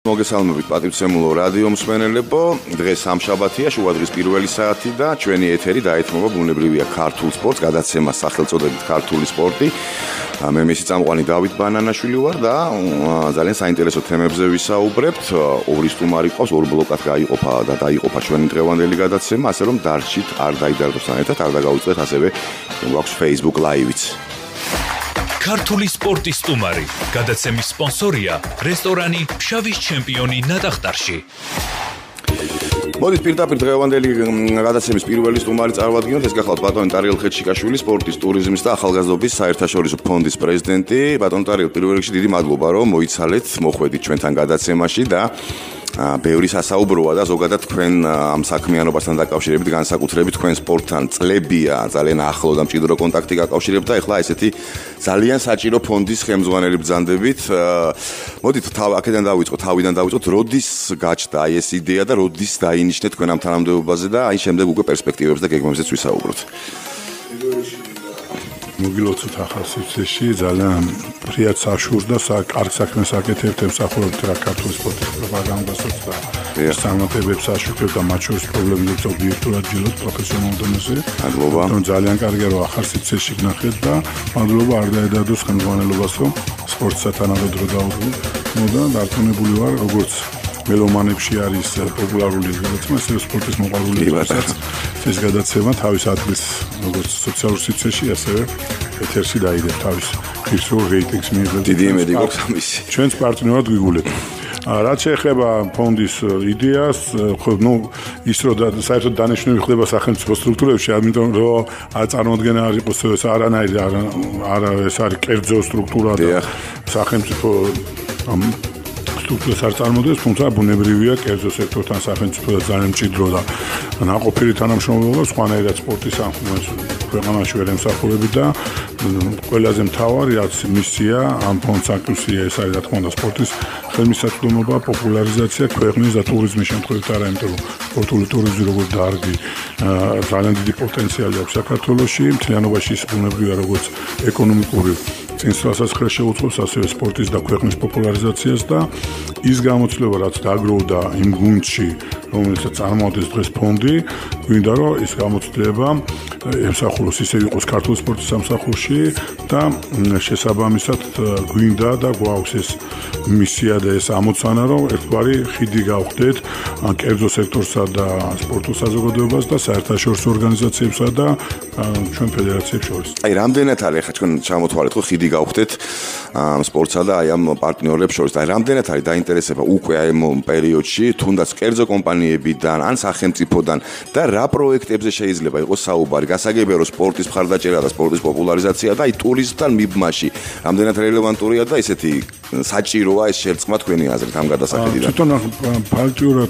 მოგესალმებით პატივცემულო რადიო მსმენელებო. დღეს სამშაბათია, შუადღის პირველი საათი და ჩვენი ეთერი დაეთმობა ბუნებრივია ქართულ სპორტს, გადაცემა სახელწოდებით ქართული სპორტი. მე მისი წამყვანი დავით ბანანაშვილი ვარ და ძალიან საინტერესო თემებზე ვისაუბრებთ. ორი სტუმარი ყავს, ორ ბლოკად დაიყოფა ჩვენი დღევანდელი გადაცემა, ასე რომ დარჩით, არ დაიდარდოს თანეთად, არ დაგაუწყდეთ ასევე გვაქვს Facebook Live-იც. ქართული სპორტის სტუმარი. გადაცემის სპონსორია რესტორანი ფშავის ჩემპიონი ნატახტარში. მოდით პირდაპირ დღევანდელი გადაცემის პირველი სტუმარი წარმოვადგინოთ. ეს გახლავთ ბატონი ტარიელ ხეჩიკაშვილი, სპორტის, ტურიზმის და ახალგაზრდობის საერთაშორისო ფონდის პრეზიდენტი. ბატონ ტარიელ, პირველ რიგში დიდი მადლობა, რომ მოიცალეთ, მოხვედით ჩვენთან გადაცემაში და ბევრი სასაუბროა და ზოგადად თქვენ ამ საქმიანობასთან დაკავშირებით, განსაკუთრებით თქვენ სპორტთან წლებია ძალიან ახლო და მჭიდრო კონტაქტი გაკავშირებთ და ეხლა ესეთი ძალიან საჭირო ფონდის ხელმძღვანელი ბრძანდებით. მოდით აქედან დავიწყოთ, როდის გაჩნდა აი ეს იდეა და როდის დაინიშნეთ თქვენ ამ თანამდებობაზე და აი შემდეგ უკვე პერსპექტივებს და გეგმებზეც ვისაუბროთ. მოგილოცოთ ახალ სივრცეში, ძალიან ფრიად საშურს და კარგ საქმეს აკეთებთ, ემსახურებთ რა ქართული სპორტის პროპაგანდასაც და წარმატებებს აშუქებთ და მათ შორის პრობლემებს ობიექტურად ჯილოთ პროფესიონალ დონეზე. მადლობა. ძალიან კარგია რომ ახალ სივრცეში გნახეთ და მადლობა არ დაედადოს ხელმძღვანელობას რომ სპორტს სათანადო დაუბრუნდეთ. და დარწმუნებული ვარ, როგორც მელომანებში არის პოპულარული გადაცემა, ასევე სპორტის მოყვარულებსაც ეს გადაცემა თავის ადგილს როგორც სოციალურ სივრცეში, ასევე ეთერში დაიდებს თავის ფიქსურ რეიტინგს მიიღებს. დიდი იმედი გვაქვს ამის. ჩვენს პარტნიორად გვიგულეთ. რაც შეეხება ფონდის იდეას, ის რომ საერთოდ დანიშნული ხდება სახელმწიფო სტრუქტურებში, ამიტომ რომ წარმოადგენა არ იყოს ეს არანაირი ეს არის კერძო სტრუქტურა და სახელმწიფო სტრუქტურას არ წარმოადგენს, თუმცა ბუნებრივია კერძო სექტორთან სახელმწიფო და ძალიან მჭიდრო და ნაყოფიერი თანამშრომლობა სხვანაირად სპორტის ქვეყანაში ვერ ემსახურებით და ყველაზე მთავარი რაც მისია ამ ფონდს აკუსია ეს არის რა თქმა უნდა სპორტის ხელმისაწვდომობა, პოპულარიზაცია ქვეყნის და ტურიზმის შემთხვევით არა, იმიტომ რომ სპორტული ტურიზმი როგორც დარგი ძალიან დიდი პოტენციალი აქვს საქართველოში, მთლიანობაში ის ბუნებრივია როგორც ეკონომიკური წინსვლასაც ხელს შეუწყობს, ასევე სპორტის და ქვეყნის პოპულარიზაციას და ის გამოცდილება რაც დაგროვდა იმ გუნდში, რომელსაც წარმოადგენს დღეს ფონდი, გვინდა რომ ეს გამოცდილება ემსახუროს ისე იყოს ქართული სპორტის სამსახურში და შესაბამისად გვინდა და გვაქვს ეს მისია და ეს ამოცანა რომ ერთგვარი ხიდი გავხდეთ კერძო სექტორსა და სპორტულ საზოგადოებას და საერთაშორისო ორგანიზაციებსა და ჩვენ ფედერაციებს შორის. აი რამდენად არის ახლა თქვენ ჩამოთვალეთ ხო ხიდი გავხდეთ სპორტსა და აი ამ პარტნიორებს შორის და რამდენად არის დაინტერესება უკვე აი ამ პერიოდში თუნდაც კერძო კომპანიებიდან ან სახელმწიფოდან და რა პროექტებზე შეიძლება იყოს საუბარი გასაგებია რომ სპორტის მხარდაჭერა და სპორტის პოპულარიზაცია და აი ტურიზმთან მიბმაში რამდენად რელევანტურია და ესეთი საჭიროა ეს შერწყმა თქვენი აზრით ამ გადასახედიდან. ცოტა ფაქტიურად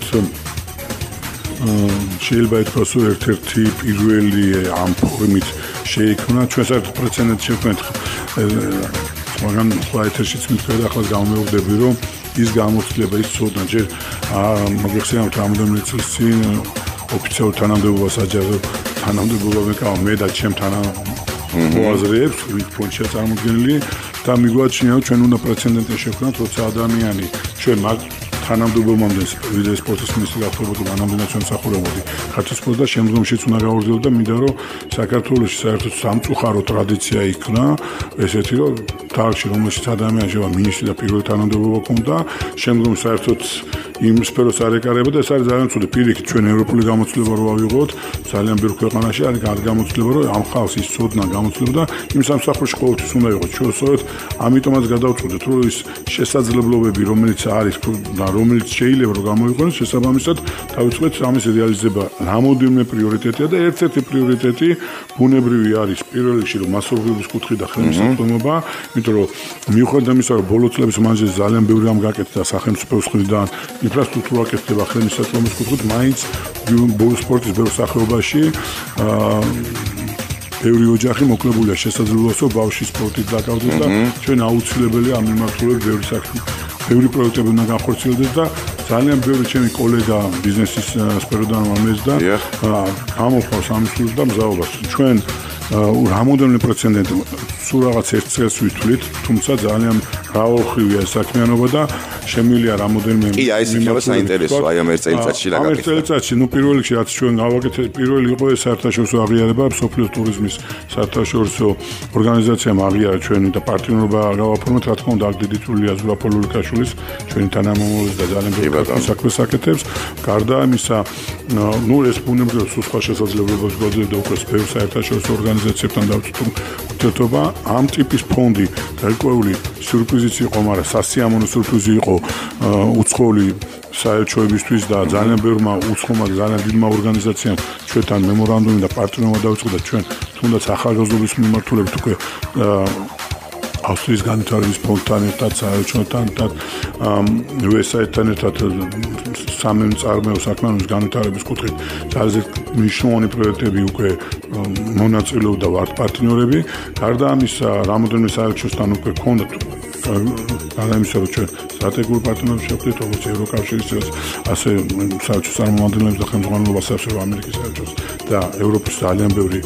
შეიძლება ითქვას რომ ერთ-ერთი პირველი ამ ფორმით შეიქმნა ჩვენ საერთოდ პრეცედენტი შევქმნით მაგრამ სხვა ეთერშიც მითქვა და ახლა გამოვიდები რომ ის გამოცდილება ის ცოდნა ჯერ მოგეხსენებათ რამოდენიმე წელს წინ ოფიციალურ თანამდებობას აჯერებ თანამდებობა მეკავა მე და ჩემ მოაზრეებს ვით ფონდშია წარმოდგენილი და მიგვაჩნია რომ ჩვენ უნდა პრეცედენტი შევქმნათ როცა ადამიანი ჩვენ თანამდებობამდე ვიდეო სპორტის მინისტრი გახდებოდი მანამდე ჩვენ მსახურებოდი ქართულ სპორტს და შემდგომშიც უნდა გავარდიოდო და მინდა რომ საქართველოში საერთოდ სამწუხარო ტრადიცია იქნა ესეთი რომ თარგში რომელშიც ადამიანს შევა მინისტრი და პირველი თანამდებობა ჰქონდა შემდგომ საერთოდ იმ სფეროს არ ეკარება და ეს არის ძალიან ცუდი პირიქით ჩვენ ევროპული გამოცდილება რო ავიღოთ ძალიან ბევრ ქვეყანაში არის კარგი გამოცდილება რომ ამ ხალხს ის ცოდნა გამოცდილება და იმ სამსახურში ყოველთვის უნდა იყოს ჩვენ სწორედ ამიტომაც გადავწყვეტეთ რომ ის შესაძლებლობები რომელიც არის რომელიც შეიძლება რომ გამოიყენოს შესაბამისად დავიწყეთ ამის რეალიზება რამოდენიმე პრიორიტეტია და ერთ-ერთი პრიორიტეტი ბუნებრივი არის პირველ რიგში რომ მასშტაბების კუთხე და ხელმისაწვდომობა იმიტომ რომ მიუხედავად იმისა რომ ბოლო წლების მანძილზე ძალიან ბევრი რამ გაკეთდა სახელმწიფოს მხრიდან ინფრასტრუქტურა კეთდება ხელმისაწვდომობის კუთხით მაინც სპორტის ბევრ სახეობაში ბევრი ოჯახი მოკლებულია შესაძლებლობას რომ ბავშვი სპორტით დაკავდეს და ჩვენ აუცილებელია ამ მიმართულებით ბევრი საქმე ბევრი პროექტები უნდა განხორციელდეს და ძალიან ბევრი ჩემი კოლეგა ბიზნესის სფეროდან ამეს და ამოხავს ამის და მზაობას ჩვენ რამოდენიმე პროცენტი სულ რაღაც ერთ წელს ვითვლით, თუმცა ძალიან მრავალმხრივია საქმიანობა და შემილია რამოდენიმე კი, აი ეს იქნება საინტერესო, აი ამ ერთ წელიწადში რა გაკეთდა. ამ ერთ წელიწადში, პირველ რიგში რაც ჩვენ გავაკეთეთ, პირველი იყო ეს საერთაშორისო აღიარება, სოფლიოს ტურიზმის საერთაშორისო ორგანიზაციამ აღიარა ჩვენი და პარტნიორობა გავაფორმოთ, რა თქმა უნდა, აქ დიდი წვლილია ზურაბ ლულიკაშვილის, ჩვენი თანამომავლის და ძალიან ბევრი საქმეს აკეთებს. გარდა ამისა, ეს ბუნებრივად სხვა შესაძლებლობას გვაძლევდა უკვე ბევრ საერთაშორისო ორგანიზაციებთან დავწუხოთ ურთიერთობა. ამ ტიპის ფონდი გარკვეული სიურპრიზიც იყო, მაგრამ სასიამოვნო სიურპრიზი იყო უცხოელი საელჩოებისთვის და ძალიან ბევრმა უცხომა ძალიან დიდმა ორგანიზაციამ ჩვენთან მემორანდუმი და პარტნიორობა დავიწყო და ჩვენ თუნდაც ახალგაზრდობის მიმართულებით უკვე ავსტრიის განვითარების ფონდთან ერთად, საელჩოთან ერთად, USAID-თან ერთად სამეწარმეო საქმიანობის განვითარების კუთხით ძალიან მნიშვნელოვანი პროექტები უკვე მონაწილეობდა ვართ პარტნიორები. გარდა ამისა, რამოდენიმე საელჩოსთან უკვე გქონდათ განამისარო ჩვენ სტრატეგიულ პარტნიორებს შევხვდით, როგორც ევროკავშირის წელს, ასე საელჩოს წარმომადგენლებს და ხელმძღვანელობას საერთო ამერიკის საელჩოს და ევროპის ძალიან ბევრი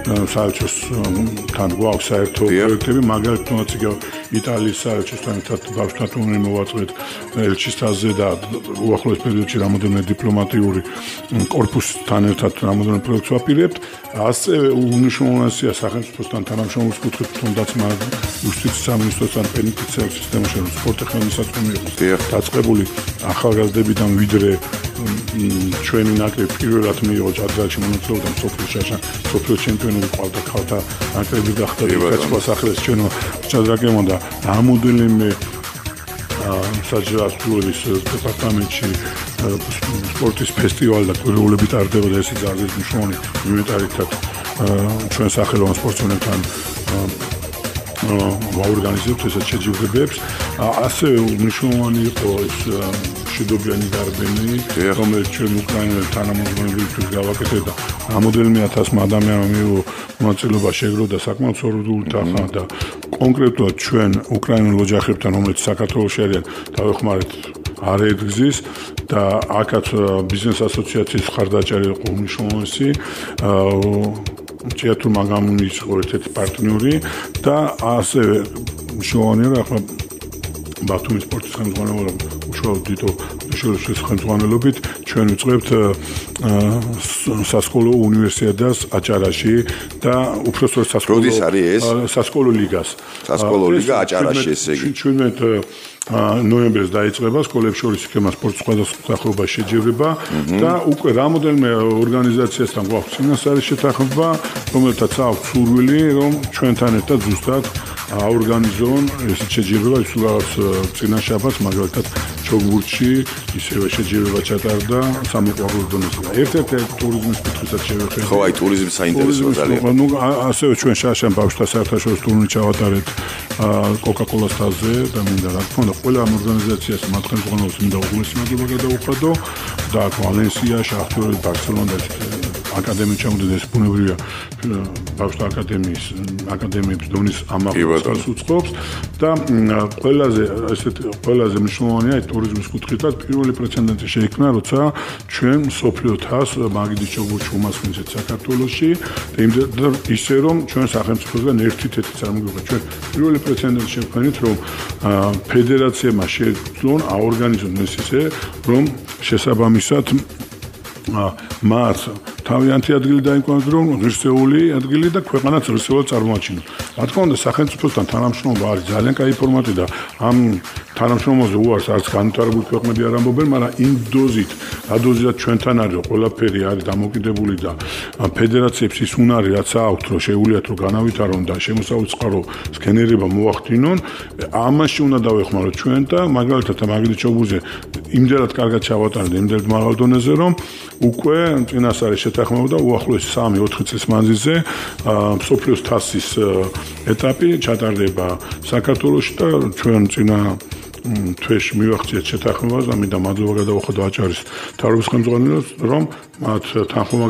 საელჩოსთან გვაქვს საერთო პროექტები, მაგალითად იტალიის საელჩოსთან ერთად ბავშვთა ტურნირი მოვაწყვეთ ელჩისთაზე და უახლოეს პერიოდში რამოდენიმე დიპლომატიური კორპუსთან ერთად რამოდენიმე პროექტს ვაპირებთ. ასევე უნიშნულოვანია სახელმწიფოსთან თანამშრომლობის კუთხით, თუნდაც იუსტიციის სამინისტროსთან პენიტენციარულ სისტემაში სპორტი ხელმისაწვდომი იყო დაწყებული ახალგაზრდებიდან, ვიდრე ჩვენი ნაკრები პირველად მიიღო ჭადრაკში მონაწილეობდა მსოფლიო ჩემპიონები ყავდა ქალთა ნაკრები გახდა და სხვა სახელის ჩვენო ჭადრაკებმა და რამოდენიმე საჯაროების დეპარტამენტში სპორტის ფესტივალი და კვირეულები ტარდებოდა, ეს ძალიან მნიშვნელოვანი იმედარითაც ჩვენ სახელოვან სპორტსმენებთან ვაორგანიზებთ ესეთ შეჯიბრებებს. ასევე მნიშვნელოვანი იყო ეს მშვიდობიანი დარბენი, რომელიც ჩვენ უკრაინელი თანამომრიგებლისთვის გავაკეთეთ და რამოდენიმე ათასმა ადამიანმა მიიღო მონაწილეობა, შეგროვდა საკმაოდ სურვილით და კონკრეტულად ჩვენ უკრაინულ ოჯახებთან, რომელიც საქართველოში არიან, დავეხმარეთ არაერთგზის და აქაც ბიზნეს ასოციაციის მხარდაჭერი იყო უმნიშვნელოვანესი. თეატრ მაგამუნის ერთ-ერთი პარტნიორი და ასევე მნიშვნელოვანია რა ახლა ბათუმის სპორტის ხელმძღვანელობა უშუალოდ დიდო შეშლის ხელმძღვანელობით ჩვენ ვიწყებთ სასკოლო უნივერსიადას აჭარაში და უпростоრ სასკოლო ლიგას. სასკოლო ლიგა აჭარაში ესე იგი. 17 ნოემბერს დაიწყება სკოლებს შორის იქნება სპორტის სხვადასხვა სახეობის შეჯიბრება და უკვე რამოდენიმე ორგანიზაციასთან გვაქვს წინასწარი შეთანხმება, რომელთაც აქვს სურვილი, რომ ჩვენთან ერთად ზუსტად აორგანიზონ ესეთ შეჯიბრება, ის რაღაც წინა შაბათს მაგალითად ჩოგბურთში ისევე შეჯიბრება ჩატარდა სამოყვარულო დონეზე. ერთ-ერთი ტურიზმის კუთხითაც შევეხეთ. ხო, აი ტურიზმი საინტერესოა ძალიან. ნუ ასევე ჩვენ შაშან ბავშვთა საერთაშორისო ტურნირი ჩავატარეთ კოკა-კოლას თაზე და მინდა რა თქმა უნდა ყველა ამ ორგანიზაციას მათ ხელმძღვანელობს მინდა უღლესი მადლობა გადაუხადო და ვალენსია, შახტიორი, ბარსელონა და აკადემია ჩამოდიდეს ბუნებრივია ბავშვთა აკადემიების დონის ამაღლებას უწყობს და ყველაზე მნიშვნელოვანია ტურიზმის კუთხითაც პირველი პრეცედენტი შეიქმნა, როცა ჩვენ მსოფლიო თასს მაგიდის ჩოგბურთში უმასპინძეთ საქართველოში და ისე რომ ჩვენ სახელმწიფოსგან ერთი წარმოგიდგა ჩვენ პირველი პრეცედენტი შევქმნით, რომ ფედერაციებმა შეძლონ აორგანიზონ ეს ისე, რომ შესაბამისად მათ თავიანთი ადგილი დაიმკვიდრონ, ღირსეული ადგილი და ქვეყანაც ღირსეულად წარმოაჩინოს. რა თქმა უნდა, სახელმწიფოსთან თანამშრომლობა არის ძალიან კაი ფორმატი და ამ თანამშრომლობაზე უარს არც განვითარებული ქვეყნები არ ამბობენ, მაგრამ იმ დოზით, რა დოზით ჩვენთან არის, ყველაფერი არის დამოკიდებული და ფედერაციებს ის უნარი რაც აქვთ, რომ შეუძლიათ რომ განავითარონ და შემოსაუწყარო სკენერება მოახდინონ, ამაში უნდა დავეხმაროთ ჩვენ და მაგალითად მაგიდის ჩოგბურთზე იმდენად კარგად ჩავატარეთ, იმდენად მაღალ დონეზე, რომ უკვე წინასწარი შეთანხმება და უახლოესი 3-4 წლის მანძილზე მსოფლიოს თასის ეტაპი ჩატარდება საქართველოში და ჩვენ წინა თვეში მივახციეთ შეთანხმებას და მინდა მადლობა გადავახადო აჭარის მთავრობის ხელმძღვანელოს, რომ მათ თანხმობა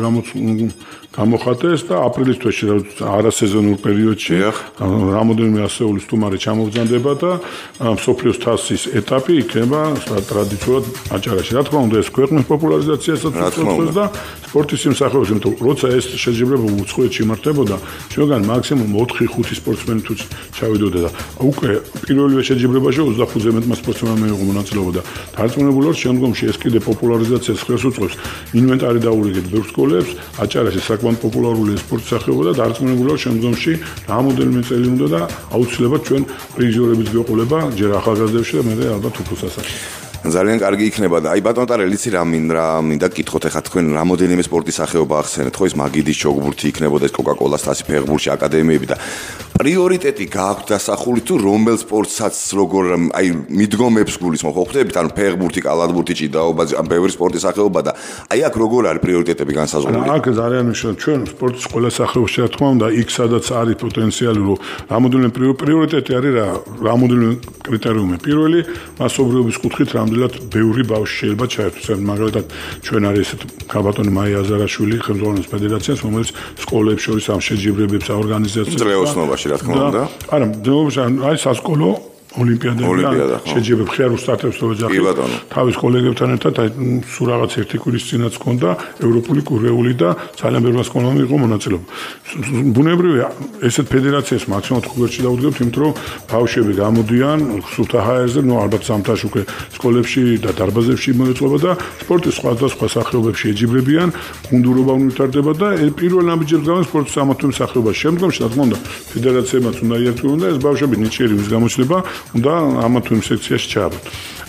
გამოხატეს და აპრილის თვეში არასეზონურ პერიოდში რამოდენიმე ასეული სტუმარი ჩამოვზანდება და მსოფლიოს თასის ეტაპი იქნება ტრადიციულად აჭარაში. რა თქმა უნდა, ეს ქვეყნის პოპულარიზაციასაც უწყობს და სპორტის სიმსახურებას, იმიტომ რომ როცა ეს შეჯიბრება უცხოეთში იმართებოდა, ჩვენგან მაქსიმუმ 4-5 სპორტსმენი თუ ჩავიდოდა და უკვე პირველივე შეჯიბრებაში 25-ზე მეტმა სპორტსმენმა მიიღო მონაწილეობა და დარწმუნებული ვარ, შემდგომში ეს კიდე პოპულარიზაციას ხელს უწყობს. ინვენტარი დაურიგეთ ბევრ სკოლებს, აჭარაში საკმაოდ პოპულარული სპორტის სახეობა და დარწმუნებული ვარ, შემდგომში რამოდენიმე წელი უნდა და აუცილებლად ჩვენ პრიზიორებით გვეყოლება ჯერ ახალგაზრდებში და მე ალბათ უფრო სასახელო. ძალიან კარგი იქნება და აი ბატონ ტარელი იცი რა მინდა გკითხოთ ახლა თქვენ რამოდენიმე სპორტის სახეობა ახსენეთ ხო ის მაგიდის ჩოგბურთი იქნებოდა ეს კოკა-კოლას თასი ფეხბურთში აკადემიები და პრიორიტეტი გააქვთ დასახული თუ რომელ სპორტსაც როგორ აი მიდგომებს გულისხმობ ხო ხვდებით ანუ ფეხბურთი, კალათბურთი, ჭიდაობა, ბევრი სპორტის სახეობა და აი აქ როგორ არის პრიორიტეტები განსაზღვრული? აქ ძალიან მნიშვნელოვანია ჩვენ სპორტის ყველა სახეობაში რა თქმა უნდა იქ სადაც არის პოტენციალი რომ რამოდენიმე პრიორიტეტი არის რამოდენიმე კრიტერიუმი. პირველი მასობრივობის კუთხით რამდენად ბევრი ბავშვი შეიძლება ჩაერთოს. მაგალითად ჩვენ არის ესეთ ქალბატონი მაია აზარაშვილი ხელმძღვანელობის ფედერაციას რომელიც სკოლებს შორის ამ შეჯიბრებებს ორგანიზაციას დროოსნობაში რა თქმა უნდა. არა, დროოსნობაში აი სასკოლო ოლიმპიადა შეჯიბრებ ხიარულ სტარტებს რო ეძახი თავის კოლეგებთან ერთად აი სულ რაღაც ერთი კვირის წინაც ჰქონდა ევროპული კურეული და ძალიან ბევრი სკოლა მიიღო მონაწილეობა. ბუნებრივია ესეთ ფედერაციას მაქსიმალურად ხუერში დავუდგებთ, იმიტომ რომ ბავშვები გამოდიან სულთა ჰაერზე, ნუ ალბათ ზამთარში უკვე სკოლებში და დარბაზებში მოეწყობა და სპორტის სხვადასხვა სახეობებში ეჯიბრებიან, გუნდურობა ვითარდება და პირველ ნაბიჯებს გავან სპორტის ამათო სახეობაში. შემდგომში რა თქმა უნდა ფედერაციებმაც უნდა იერთებონ და ეს ბავშვები ნიჭიერი ვის გამოჩნდება უნდა ამა თუ იმ სექციაში ჩააბოთ.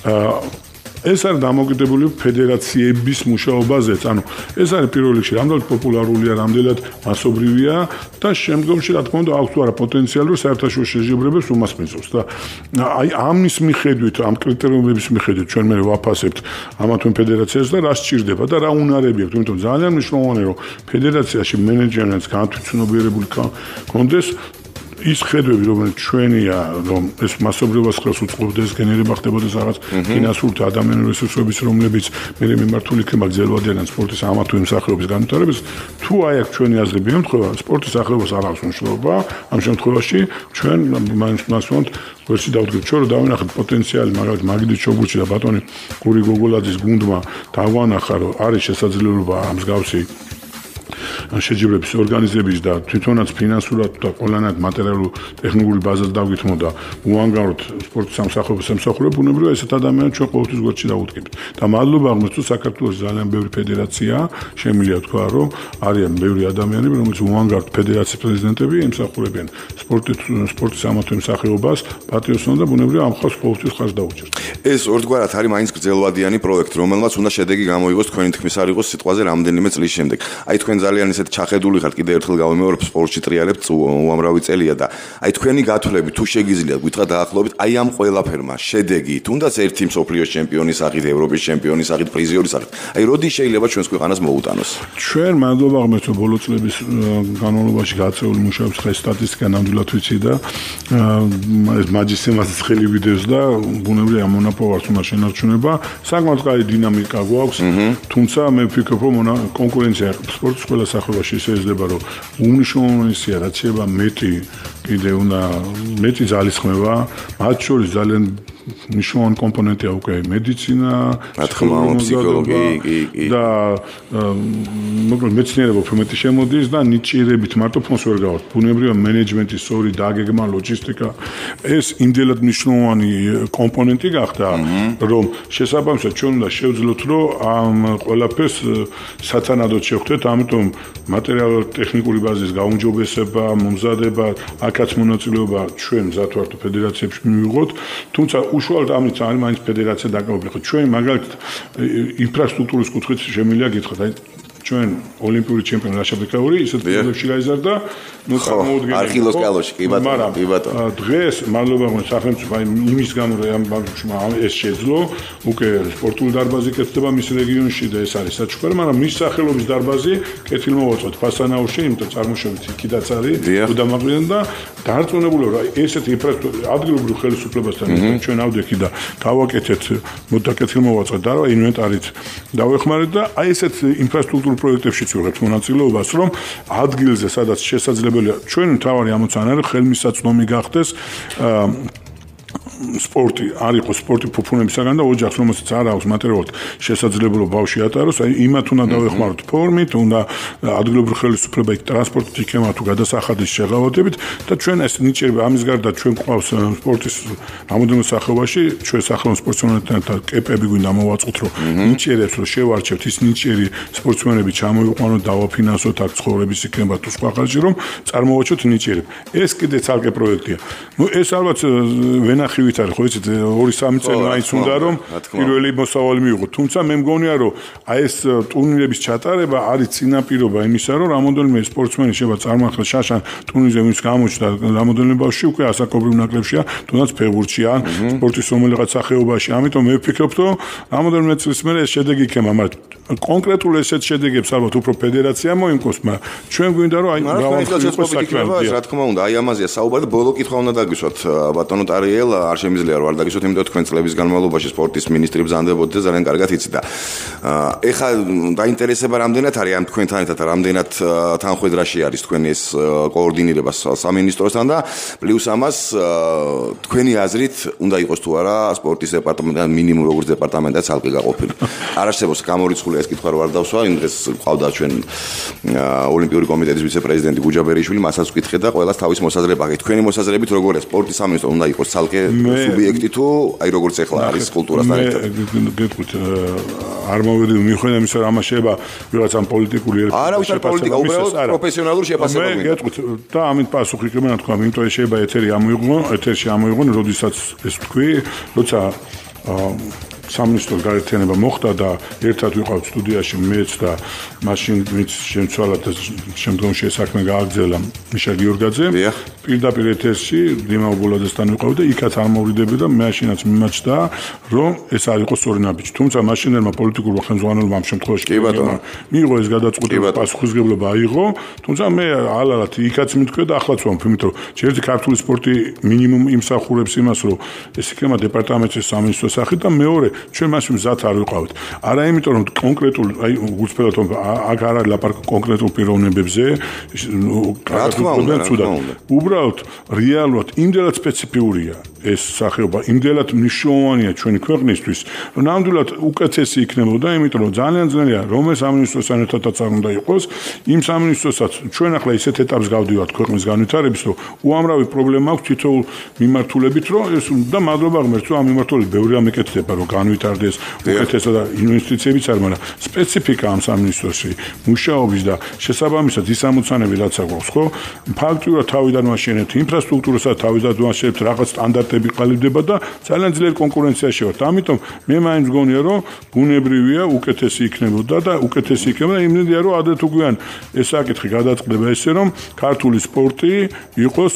ეს არის დამოკიდებული ფედერაციების მუშაობაზეც. ანუ ეს არის პირველ რიგში რამდენად პოპულარულია, რამდენად მასობრივია და შემდგომში რა თქმა უნდა აქვს თუ არა პოტენციალი რომ საერთაშორისო შეჯიბრებებს უმას მიწევს და აი ამის მიხედვით, ამ კრიტერიუმების მიხედვით ჩვენ მე ვაფასებთ ამა თუ იმ ფედერაციას და რა სჭირდება და რა უნარები აქვს. იმიტომ ძალიან მნიშვნელოვანია რომ ფედერაციაში მენეჯმენტს განთვითცნობიერებული კონდეს ის ხედვები რომელიც ჩვენია რომ ეს მასობრივას ხელს უწყობდეს გენერება ხდებოდეს რაღაც ფინანსური და ადამიანური რესურსების რომლებიც მე მიმართული იქნება გრძელვადიან სპორტის ამა თუ იმ სახეობის განვითარებას თუ აი აქ ჩვენი აზრები ემთხვევა სპორტის სახეობას არ აქვს მნიშვნელობა ამ შემთხვევაში ჩვენ მასწავლოთ ვერსი დავდგეთ ჩვენ რომ დავინახეთ პოტენციალი მაგალითად მაგიდის ჩოგბურთში და ბატონი გური გოგოლაძის გუნდმა დაგვანახა რომ არის შესაძლებლობა ამ მსგავსი შეჯიბრების ორგანიზების და თვითონაც ფინანსურად და ყველანაირ მატერიალურ ტექნიკური ბაზას დავგითმოდა უანგაროდ სპორტის სამსახურების სამსახურებ ბუნებრივია ესეთ ადამიანებს ჩვენ ყოველთვის გვერდში დავუდგებით და მადლობა აღმოს თუ საქართველოს ძალიან ბევრი ფედერაცია შემიძლია თქვა რომ არიან ბევრი ადამიანები რომელიც უანგაროდ ფედერაციის პრეზიდენტები ემსახურებიან სპორტის ამათო მსახიობას პატრიოტიზმს და ბუნებრივია ამ ხალხს ყოველთვის ხარჯ დაუჭერთ ეს ორგვარად არის მაინც გრძელვადიანი პროექტი რომელმაც უნდა შედეგი გამოიღოს თქვენი თქმის არ იყოს სიტყვაზე რამდენიმე წლის შემდეგ აი თქვენ ძალიან ისეთ ჩახედული ხართ კიდევ ერთხელ გავიმეორებ სპორტში ტრიალებთ უამრავი წელია და აი თქვენი გათვლები თუ შეგიძლიათ გითხრათ დაახლოებით აი ამ ყველაფერმა შედეგი თუნდაც ერთი მსოფლიოს ჩემპიონის სახით ევროპის ჩემპიონის სახით პრიზიორის სახით აი როდი შეიძლება ჩვენს ქვეყანას მოუტანოს ჩვენ მადლობა ღმერთს რომ ბოლო წლების განმავლობაში გაწეული მუშაობს ხა სტატისტიკა ნამდვილად ვიცი და ეს მაჯისემას ხელი ვიდევს და ბუნებრივია მონაპოვარს უნდა შენარჩუნება საკმაოდ კარგი დინამიკა გვაქვს თუმცა მე ვფიქრობ რომ კონკურენცია სპორტის ყველა სახეობაში შეიძლება რომ უმნიშვნელოვანესია რაც შეიძლება მეტი კიდე უნდა მეტი ძალისხმევა მათ შორის ძალიან მნიშვნელოვანი კომპონენტია უკვე მედიცინა, ფსიქოლოგია და მოკლედ მეცნიერება უფრო მეტი შემოდის და ნიჭიერებით მარტო ფონს ვერ გავართ. ბუნებრივია მენეჯმენტის სწორი დაგეგმა, ლოჯისტიკა ეს იმდენად მნიშვნელოვანი კომპონენტი გახდა, რომ შესაბამისად ჩვენ უნდა შევძლოთ, რომ ამ ყველაფერს სათანადოდ შევხვდეთ, ამიტომ მატერიალურ-ტექნიკური ბაზის გაუმჯობესება, მომზადება, აქაც მონაწილეობა ჩვენ მზად ვართ ფედერაციებში მივიღოთ, თუმცა უშუალოდ ამით არის მაინც ფედერაცია დაკავებული. ხო ჩვენ მაგალითად ინფრასტრუქტურის კუთხით შემიძლია გითხრათ, აი ჩვენ ოლიმპიური ჩემპიონი რაშა ბეკაური ისეთ პრობლემებში გაიზარდა წარმოუდგენელი არხილოს კალოში კი ბატონო დღეს მადლობა სახელმწიფო იმის გამო რომ ეს შეძლო უკვე სპორტული დარბაზი კეთდება მის რეგიონში და ეს არის საჩუქარი მაგრამ მის სახელობის დარბაზი კეთილმოვაწვეთ ფასანაურში იმიტომ წარმოშობით იქიდაც არის უდამაყრიან და დარწმუნებული რა ესეთ ინფრასტრუქტურა ადგილობრივ ხელისუფლებასთან ჩვენ ავდექი და გავაკეთეთ მოდა კეთილმოვაწვეთ და რა ინვენტარით დავეხმარეთ და აი ესეთ ინფრასტრუქტურულ პროექტებშიც ვიღებთ მონაწილეობას რომ ადგილზე სადაც შესაძლებელია ჩვენ მთავარი ამოცანა არის ხელმისაწვდომი გახდეს სპორტი არ იყოს სპორტი ფუფუნებისაგან და ოჯახს რომელსაც არ აქვს მატერიალურად შესაძლებლობა ბავშვი ატაროს აი იმათ უნდა დავეხმაროთ ფორმით უნდა ადგილობრივ ხელისუფლება იქ ტრანსპორტით იქნება თუ გადასახადის შეღავათებით და ჩვენ ეს ნიჭიერი ამის გარდა ჩვენ გვყავს სპორტის რამოდენიმე სახეობაში ჩვენ სახელმწიფო სპორტსმენებთან კეპები გვინდა მოვაწყოთ რომ ნიჭიერებს რომ შევარჩევთ ის ნიჭიერი სპორტსმენები ჩამოიყვანოთ დავაფინანსოთ აქ ცხოვრების იქნება თუ სხვა ხალხი რომ წარმოვაჩოთ ნიჭიერებს ეს კიდე ცალკე პროექტია ნუ ეს ალბათ ვენახი არის ხო იცით 2-3 წელი მაინც უნდა რომ პირველი მოსავალი მიიღო თუმცა მე მგონია რომ აი ეს ტურნირების ჩატარება არის წინაპირობა იმისა რომ რამოდენიმე სპორტსმენი შეიძლება წარმახლა შაშან ტურნირზე ვინც გამოჩნდა რამოდენიმე ბავშვი უკვე ასაკობრივ ნაკრებშია თუნდაც ფეხბურთშია სპორტის რომელიღაც სახეობაში ამიტომ მე ვფიქრობ რომ რამოდენიმე წლის მერე ეს შედეგი იქნება მაგრამ კონკრეტულ ესეთ შედეგებს ალბათ უფრო ფედერაცია მოიმკოს მაგრამ ჩვენ გვინდა რომ აი რავალს საქმეა რა თქმა უნდა აი ამაზეა საუბარი და ბოლო კითხვა უნდა დაგისვათ ბატონო ტარიელ არ შემიძლია რომ არ დაგისვათ იმიტომ თქვენ წლების განმავლობაში სპორტის მინისტრი ბრძანდებოდით და ძალიან კარგად იცით და ეხლა დაინტერესება რამდენად არის ამ თქვენთან ერთად რამდენად თანხმედრაში არის თქვენი ეს კოორდინირება სამინისტროსთან და პლუს ამას თქვენი აზრით უნდა იყოს თუ არა სპორტის დეპარტამენტი მინიმუმ როგორც დეპარტამენტი ცალკე გაყოფილი არ არსებობს გამორიცხული ეს კითხვა რო არ დავსვა იმ დღეს ყავდა ჩვენ ოლიმპიური კომიტეტის ვიცე-პრეზიდენტი გუჯა ბერიშვილი მასაც ვკითხე და ყველას თავის მოსაზრება აქვს თქვენი მოსაზრებით როგორია სპორტის სამინისტრო უნდა იყოს ცალკე სუბიექტი თუ აი როგორც ეხლა არის კულტურასთან ერთად გეტყვით არ მოვიდი მიხვდა იმის რომ ამას შეიძლება ვიღაცამ პოლიტიკური არავითარ პოლიტიკა უბრალოდ პროფესიონალური შეფასება მე გეტყვით და ამით პასუხი კი მე რა თქვა იმიტომ ეს შეიძლება ეთერში ამოიღო როდესაც ეს თქვი როცა სამინისტროს გაერთიანება მოხდა და ერთად ვიყავთ სტუდიაში მეც და მაშინ ვინც შემცვალა და შემდგომში ეს საქმე გააგრძელა მიშა გიორგაძე პირდაპირ ეთერში დიმა უბულაძესთან ვიყავ და იქაც არ მოვიდები და მაშინაც მიმაჩნდა რომ ეს არ იყო სწორი ნაბიჯი თუმცა მაშინერმა პოლიტიკურმა ხელმძღვანელობამ ამ შემთხვევაში მიიღო ეს გადაწყვეტილება პასუხისმგებლობა აიღო თუმცა მე ალალათ იქაც მithქვე და ახლაც ვამბობ იმიტომ რომ ერთი ქართული სპორტი მინიმუმ იმსახურებს იმას რომ ეს იქნება დეპარტამენტის სამინისტროს სახით და მეორე ჩვენ მაშინ მზად არ ვიყავით. არა იმიტომ რომ კონკრეტულ აი უცბელად აქ არ არის ლაპარაკი კონკრეტულ პიროვნებებზე, რა თქმა უნდა. უბრალოდ რეალურად იმდენად სპეციფიურია ეს სახეობა, იმდენად მნიშვნელოვანია ჩვენი ქვეყნისთვის, რომ ნამდვილად უკეთესი იქნებოდა, იმიტომ რომ ძალიან ძნელია რომ ეს სამინისტროსთან ერთადაც არ უნდა იყოს, იმ სამინისტროსაც ჩვენ ახლა ისეთ ეტაპს გავდივართ ქვეყნის განვითარების, რომ უამრავი პრობლემა აქვს თითოეულ მიმართულებით, რომ ეს და მადლობა ღმერთს, რომ ამ მიმართულებით ბევრი რამ ეკეთება, რომ განვითარდეს უკეთესად და ინვესტიციებიც არ, მაგრამ სპეციფიკა ამ სამინისტროში მუშაობის და შესაბამისად ის ამოცანები რაც აქვს, ხო? ფაქტიურად თავიდან ვაშენებთ ინფრასტრუქტურასაც, თავიდან ვაშენებთ რაღაც სტანდარტები ყალიბდება და ძალიან ძლიერ კონკურენციაში ვართ. ამიტომ მე მაინც მგონია, რომ ბუნებრივია უკეთესი იქნებოდა და უკეთესი იქნება იმედია, რომ ადრე თუ გვიან ეს საკითხი გადაწყდება ესე, რომ ქართული სპორტი იყოს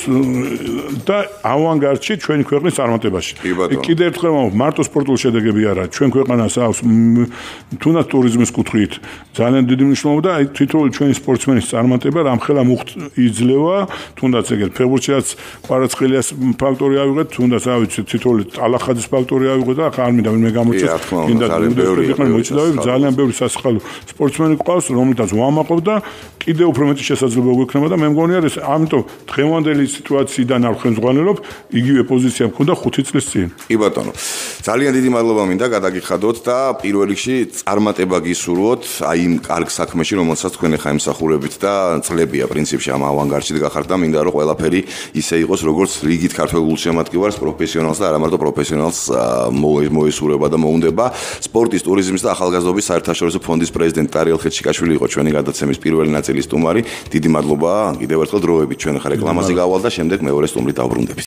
და ავანგარდში ჩვენი ქვეყნის წარმატებაში. კიდევ ერთხელ მარტო სპორტული შედეგები არა, ჩვენ ქვეყანას აქვს თუნდაც ტურიზმის კუთხით ძალიან დიდი მნიშვნელობა და თითოეული ჩვენი სპორტსმენის წარმატება რამხელა იძლევა, თუნდაც ეგრე ფეხბურთშიც კვარაცხელიას ფაქტორი ავიღეთ, თუნდაც რა ვიცი, თითოეული ტალახაძის ფაქტორი ავიღეთ და ახლა არ მინდა ვინმე გამოიწეს. ძალიან ბევრი სასახალო სპორტსმენი ყავს, რომელთაც ვამაყობ და კიდევ უფრო მეტი შესაძლებლობა გვექნება და მე მგონია ეს ამიტომ დღევანდელი სიტუაციიდან არ ხელმძღვანელობ, იგივე პოზიცია მქონდა 5 წლის წინ. კი ბატონო. ძალიან დიდი მადლობა მინდა გადაგიხადოთ და პირველ რიგში წარმატება გისურვოთ აი იმ კარგ საქმეში, რომელსაც თქვენ ახლა ემსახურებით და წლებია პრინციპში ამ ავანგარდში გახართ და მინდა რომ ყველაფერი ისე იყოს, როგორც რიგით ქართველ გულშემატკივარს, პროფესიონალს და არა მარტო პროფესიონალს მოესურვება და მოუნდება. სპორტის, ტურიზმის და ახალგაზრდობის საერთაშორისო ფონდის პრეზიდენტი ტარიელ ხეჩიკაშვილი იყო ჩვენი გადაცემის პირველი ნაწილის სტუმარი. დიდი მადლობა კიდევ ერთხელ დროებით ჩვენ ხა რეკლამაზე გავალ და შემდეგ მეორე სტუმრით დავბრუნდებით.